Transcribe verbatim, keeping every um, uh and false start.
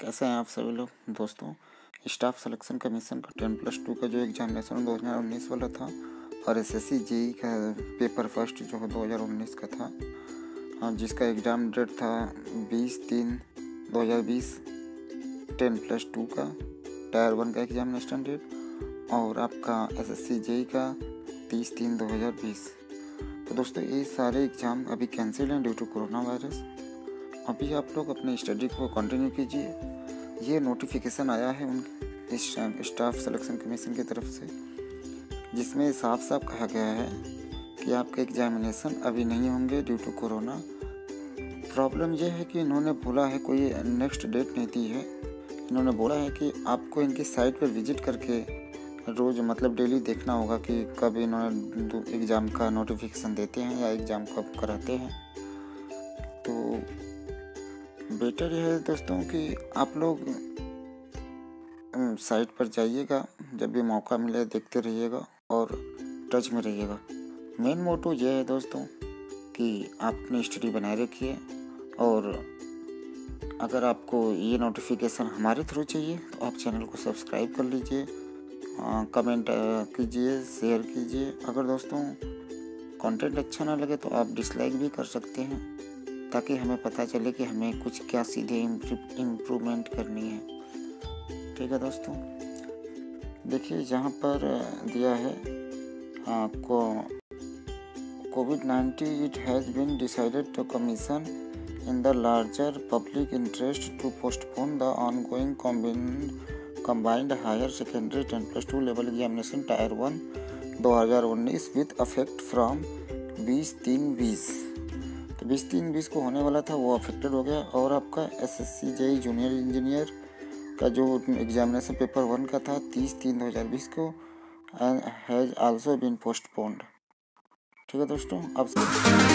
कैसे हैं आप सभी लोग दोस्तों। स्टाफ सिलेक्शन कमीशन का टेन प्लस टू का जो एग्जामिनेशन दो हज़ार उन्नीस वाला था और एसएससी जेई का पेपर फर्स्ट जो दो हज़ार उन्नीस का था, हाँ, जिसका एग्ज़ाम डेट था बीस तीन दो हज़ार बीस। टेन प्लस टू का टायर वन का एग्जामिनेशन डेट और आपका एसएससी जेई का तीस तीन दो हज़ार बीस। तो दोस्तों ये सारे एग्ज़ाम अभी कैंसिल हैं ड्यू टू कोरोना वायरस। अभी आप लोग अपने स्टडी को कंटिन्यू कीजिए। ये नोटिफिकेशन आया है उन इस स्टाफ सिलेक्शन कमीशन की तरफ से, जिसमें साफ साफ कहा गया है कि आपके एग्जामिनेशन अभी नहीं होंगे ड्यू टू कोरोना। प्रॉब्लम यह है कि इन्होंने बोला है, कोई नेक्स्ट डेट नहीं दी है। इन्होंने बोला है कि आपको इनकी साइट पर विजिट करके रोज़ मतलब डेली देखना होगा कि कब इन्होंने एग्ज़ाम का नोटिफिकेशन देते हैं या एग्ज़ाम कब कराते हैं। तो बेटर यह है दोस्तों कि आप लोग साइट पर जाइएगा, जब भी मौका मिले देखते रहिएगा और टच में रहिएगा। मेन मोटो यह है दोस्तों कि आप अपनी स्टडी बनाए रखिए, और अगर आपको ये नोटिफिकेशन हमारे थ्रू चाहिए तो आप चैनल को सब्सक्राइब कर लीजिए, कमेंट कीजिए, शेयर कीजिए। अगर दोस्तों कंटेंट अच्छा ना लगे तो आप डिसलाइक भी कर सकते हैं, ताकि हमें पता चले कि हमें कुछ क्या सीधे इम्प्रूवमेंट करनी है। ठीक है दोस्तों, देखिए जहाँ पर दिया है को covid nineteen it has been decided to commission in the larger public interest to postpone the ongoing combined higher secondary ten plus two level examination tier one दो हज़ार उन्नीस विथ अफेक्ट फ्रॉम बीस तीन बीस। तो बीस तीन बीस को होने वाला था वो अफेक्टेड हो गया, और आपका एसएससी जेई जूनियर इंजीनियर का जो एग्जामिनेशन पेपर वन का था तीस तीन दो हज़ार बीस को हैज़ आल्सो बीन पोस्टपोन्ड। ठीक है दोस्तों, अब